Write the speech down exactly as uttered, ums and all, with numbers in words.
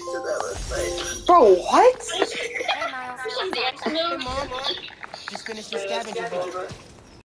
Bro, what? Hey, Miles. Hey, Mom. Just finished the scavenger video.